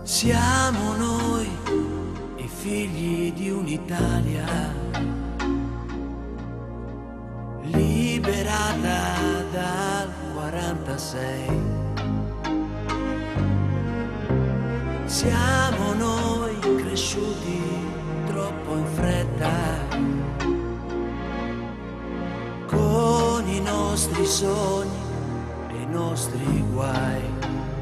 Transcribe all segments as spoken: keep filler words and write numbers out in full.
Siamo noi i figli di un'Italia liberata dal quarantasei. Siamo noi cresciuti troppo in fretta, con i nostri sogni e i nostri guai.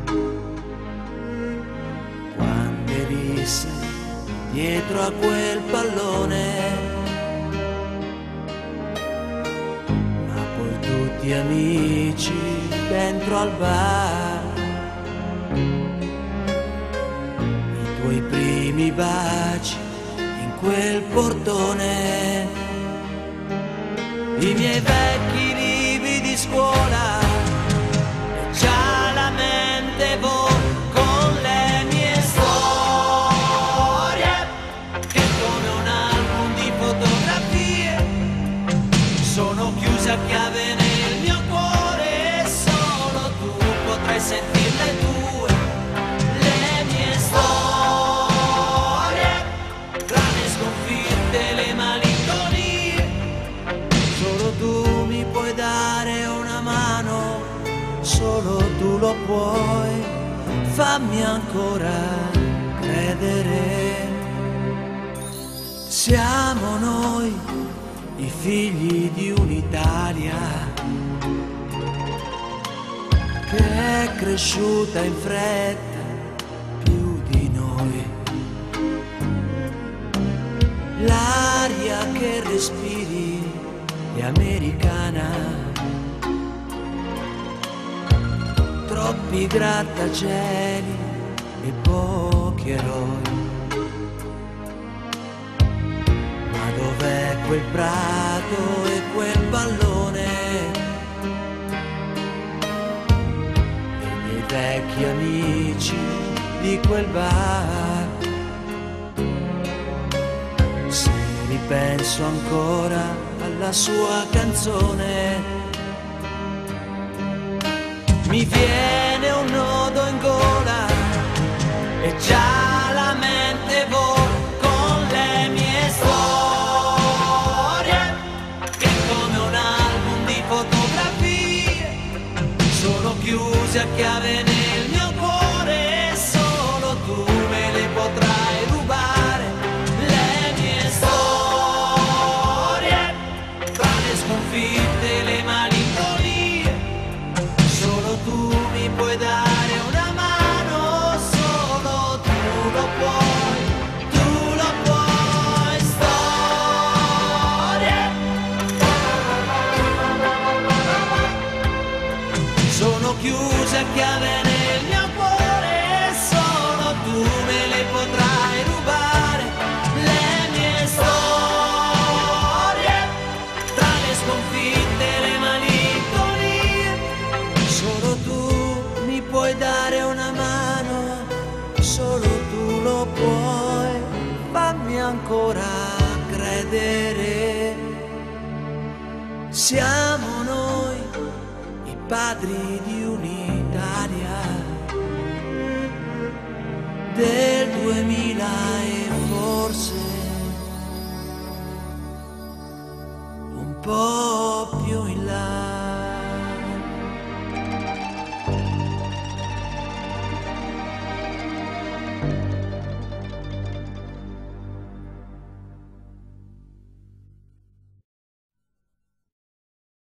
Quando eri dietro a quel pallone, ma poi tutti amici dentro al bar. I tuoi primi baci in quel portone, i miei vecchi libri di scuola, e già la mente vola con le mie storie, che come un album di fotografie sono chiuse a chiave nel mio cuore, e solo tu potrai sentirle tue, le mie storie, tra le sconfitte e le malinconie. Solo tu mi puoi dare una mano, solo tu lo puoi, fammi ancora credere. Siamo noi i figli di un'Italia che è cresciuta in fretta più di noi. L'aria che respiri è americana, troppi grattacieli e pochi eroi. Ma dov'è quel prato e quel pallone, e i miei vecchi amici di quel bar? Se ripenso ancora alla sua canzone, mi viene un nodo in gola e già la mente vola con le mie storie, che come un album di fotografie sono chiuse a chiave nel mio cuore, e solo tu me le potrai rubare, le mie storie, tra le sconfitte e le malinconie. Solo tu mi puoi dare una mano, solo tu lo puoi, tu lo puoi. Storie sono chiuse a chiave nel mio cuore, e solo tu me le potrai rubare, le mie storie, tra le sconfitte e le malinconie. Solo tu mi puoi dare una mano, solo tu lo puoi, fammi ancora credere. Siamo noi i padri di un'Italia del duemila e forse un po' più in là.